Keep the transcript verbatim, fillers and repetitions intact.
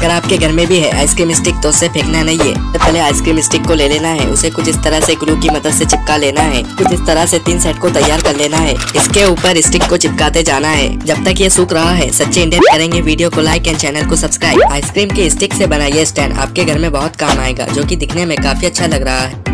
अगर आपके घर में भी है आइसक्रीम स्टिक तो उसे फेंकना नहीं है। तो पहले आइसक्रीम स्टिक को ले लेना है, उसे कुछ इस तरह से ग्लू की मदद से चिपका लेना है। कुछ इस तरह से तीन सेट को तैयार कर लेना है। इसके ऊपर स्टिक को चिपकाते जाना है जब तक ये सूख रहा है। सच्चे इंडियन करेंगे। वीडियो को लाइक एंड चैनल को सब्सक्राइब। आइसक्रीम के स्टिक से बना ये स्टैंड आपके घर में बहुत काम आएगा, जो कि दिखने में काफी अच्छा लग रहा है।